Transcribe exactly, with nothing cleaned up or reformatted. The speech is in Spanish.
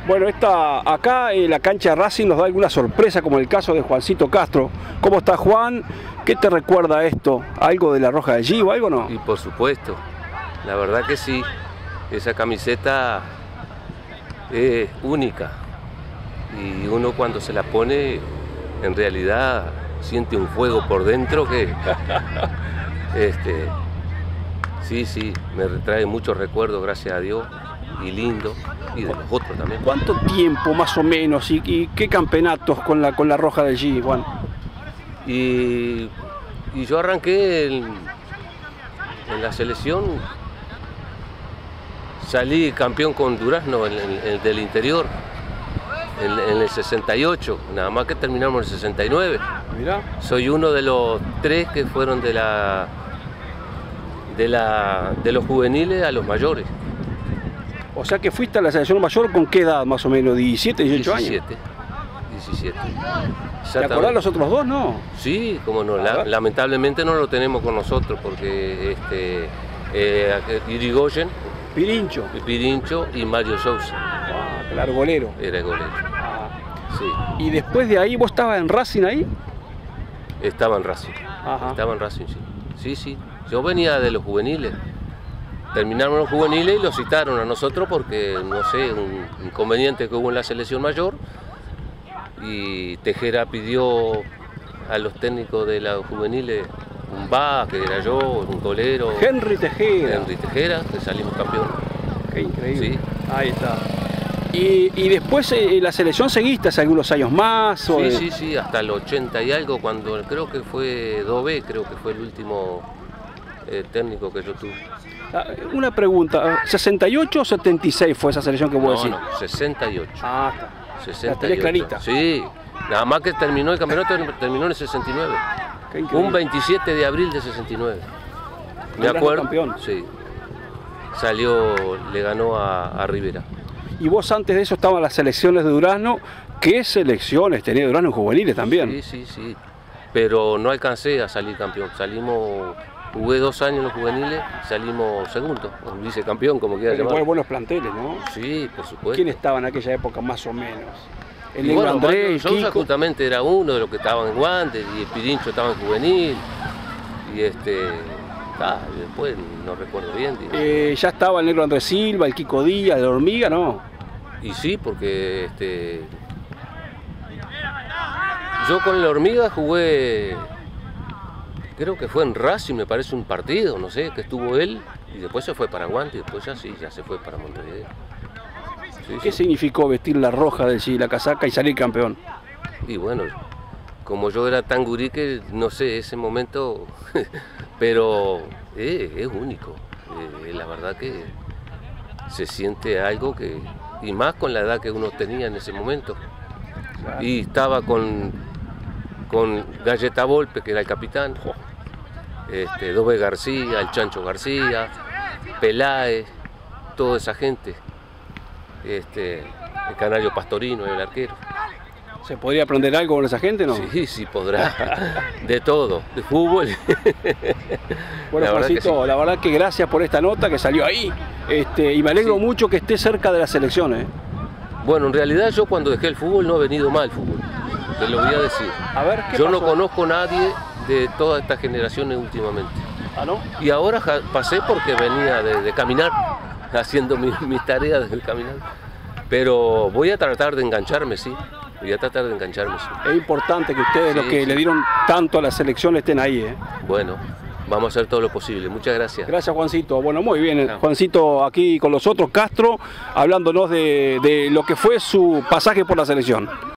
Bueno, esta, acá en la cancha de Racing nos da alguna sorpresa, como el caso de Juancito Castro. ¿Cómo está, Juan? ¿Qué te recuerda esto? ¿Algo de la Roja de Allí o algo no? Y por supuesto, la verdad que sí, esa camiseta es única y uno cuando se la pone en realidad siente un fuego por dentro que este, sí, sí, me trae muchos recuerdos, gracias a Dios, y lindo, y de los otros también. ¿Cuánto tiempo más o menos y, y qué campeonatos con la, con la Roja de Allí, Juan? Y, y yo arranqué en, en la selección, salí campeón con Durazno en, en, en, del interior, en, en el sesenta y ocho, nada más que terminamos en el sesenta y nueve. Mirá. Soy uno de los tres que fueron de, la, de, la, de los juveniles a los mayores. O sea que fuiste a la selección mayor, ¿con qué edad más o menos? ¿diecisiete, dieciocho años? diecisiete. ¿Te acordás los otros dos, no? Sí, como no. La, lamentablemente no lo tenemos con nosotros porque este, eh, Irigoyen, Pirincho. Pirincho y Mario Sousa. Ah, claro, golero. Era el golero. Ah. Sí. ¿Y después de ahí vos estabas en Racing ahí? Estaba en Racing. Ajá. Estaba en Racing, sí. Sí, sí. Yo venía de los juveniles. Terminaron los juveniles y los citaron a nosotros porque, no sé, un inconveniente que hubo en la selección mayor. Y Tejera pidió a los técnicos de los juveniles un va, que era yo, un golero. Henry Tejera. Henry Tejera, que salimos campeones. Qué increíble. Sí. Ahí está. Y, y después eh, la selección seguiste hace algunos años más. Sí, o de... sí, sí, hasta el ochenta y algo, cuando creo que fue dos B, creo que fue el último eh, técnico que yo tuve. Una pregunta, ¿sesenta y ocho o setenta y seis fue esa selección que vos decís? No, no, sesenta y ocho. Ah, está. sesenta y ocho. La tenés clarita. Sí, nada más que terminó el campeonato, terminó en el sesenta y nueve. Un veintisiete de abril de sesenta y nueve. Me acuerdo. Campeón. Sí. Salió, le ganó a, a Rivera. Y vos antes de eso estaban las selecciones de Durazno. ¿Qué selecciones tenía Durazno en juveniles también? Sí, sí, sí. Pero no alcancé a salir campeón. Salimos, jugué dos años en los juveniles, salimos segundo, o vicecampeón, como quiera llamar. Buenos planteles, ¿no? Sí, por supuesto. ¿Quién estaba en aquella época más o menos? El y bueno, Andrés, Sousa Kiko. Justamente era uno de los que estaban en Guantes, y el Pirincho estaba en juvenil. Y este, ah, y después no recuerdo bien. Eh, ya estaba el Negro Andrés Silva, el Kiko Díaz, el Hormiga, ¿no? Y sí, porque este, yo con la Hormiga jugué, creo que fue en Racing, me parece un partido, no sé, que estuvo él, y después se fue para Guantes, y después ya sí, ya se fue para Montevideo. Sí, ¿Qué sí. significó vestir la roja del sí, la casaca y salir campeón? Y bueno, como yo era tan gurí que no sé, ese momento, pero eh, es único, eh, la verdad que se siente algo que, y más con la edad que uno tenía en ese momento. Claro. Y estaba con, con Galleta Volpe, que era el capitán, este, Dobe García, el Chancho García, Peláez, toda esa gente, este, el Canario Pastorino, el arquero. ¿Se podría aprender algo con esa gente, no? Sí, sí podrá, de todo, de fútbol. Bueno, la Juancito, verdad sí. La verdad que gracias por esta nota que salió ahí, este, y me alegro sí. mucho que esté cerca de las selecciones. Bueno, en realidad yo cuando dejé el fútbol no he venido mal el fútbol, te lo voy a decir. A ver, ¿qué yo pasó? No conozco a nadie de todas estas generaciones últimamente. ¿Ah, no? Y ahora pasé porque venía de, de caminar, haciendo mis mi tareas del caminar. Pero voy a tratar de engancharme, sí. Voy a tratar de engancharme. Sí. Es importante que ustedes, sí, los que sí. le dieron tanto a la selección, estén ahí. ¿eh? Bueno, vamos a hacer todo lo posible. Muchas gracias. Gracias, Juancito. Bueno, muy bien. No. Juancito aquí con los otros, Castro, hablándonos de, de lo que fue su pasaje por la selección.